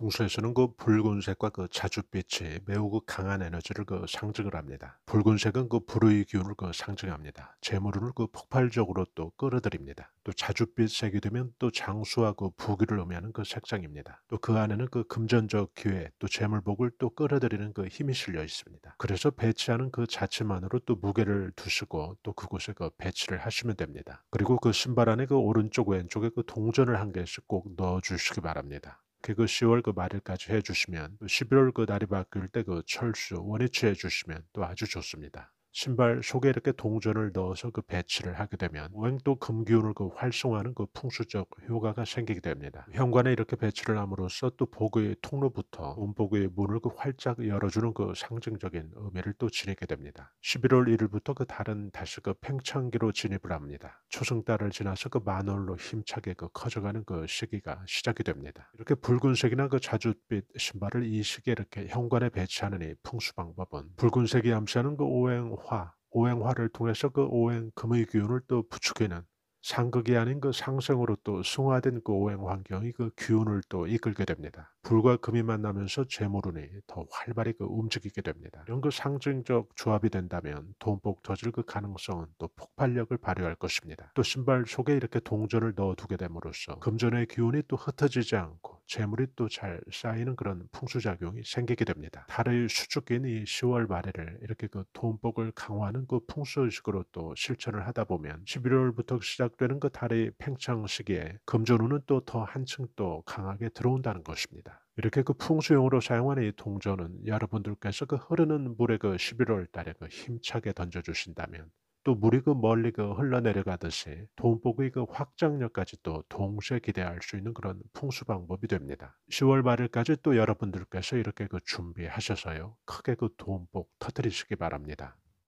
풍수에서는 그 붉은색과 그 자줏빛이 매우 그 강한 에너지를 그 상징을 합니다. 붉은색은 그 불의 기운을 그 상징합니다. 재물운을 그 폭발적으로 또 끌어들입니다. 또 자줏빛색이 되면 또 장수와 그 부귀를 의미하는 그 색상입니다. 또 그 안에는 그 금전적 기회, 또 재물복을 또 끌어들이는 그 힘이 실려 있습니다. 그래서 배치하는 그 자체만으로 또 무게를 두시고 또 그곳에 그 배치를 하시면 됩니다. 그리고 그 신발 안에 그 오른쪽 왼쪽에 그 동전을 한 개씩 꼭 넣어 주시기 바랍니다. 그 10월 그 말일까지 해 주시면, 또 11월 그 날이 바뀔 때 그 철수 원위치 해 주시면 또 아주 좋습니다. 신발 속에 이렇게 동전을 넣어서 그 배치를 하게 되면 오행 또 금기운을 그 활성화하는 그 풍수적 효과가 생기게 됩니다. 현관에 이렇게 배치를 함으로써 또 복의 통로부터 운복의 문을 그 활짝 열어주는 그 상징적인 의미를 또 지니게 됩니다. 11월 1일부터 그 달은 다시 그 팽창기로 진입을 합니다. 초승달을 지나서 그 만월로 힘차게 그 커져가는 그 시기가 시작이 됩니다. 이렇게 붉은색이나 그 자줏빛 신발을 이 시기에 이렇게 현관에 배치하는 이 풍수 방법은 붉은색이 암시하는 그 오행화를 통해서 그 오행 금의 기운을 또 부추기는 상극이 아닌 그 상승으로 또 승화된 그 오행 환경이 그 기운을 또 이끌게 됩니다. 불과 금이 만나면서 재물운이 더 활발히 그 움직이게 됩니다. 이런 그 상징적 조합이 된다면 돈복 터질 그 가능성은 또 폭발력을 발휘할 것입니다. 또 신발 속에 이렇게 동전을 넣어두게 됨으로써 금전의 기운이 또 흩어지지 않고 재물이 또 잘 쌓이는 그런 풍수작용이 생기게 됩니다. 달의 수축기인 이 10월 말에를 이렇게 그 돈복을 강화하는 그 풍수의식으로 또 실천을 하다 보면 11월부터 시작되는 그 달의 팽창 시기에 금전운은 또 더 한층 또 강하게 들어온다는 것입니다. 이렇게 그 풍수용으로 사용하는 이 동전은 여러분들께서 그 흐르는 물에 그 11월 달에 그 힘차게 던져주신다면 또 물이 그 멀리 그 흘러내려가듯이 돈복의 그 확장력까지 또 동시에 기대할 수 있는 그런 풍수 방법이 됩니다. 10월 말일까지 또 여러분들께서 이렇게 그 준비하셔서요, 크게 그 돈복 터뜨리시기 바랍니다.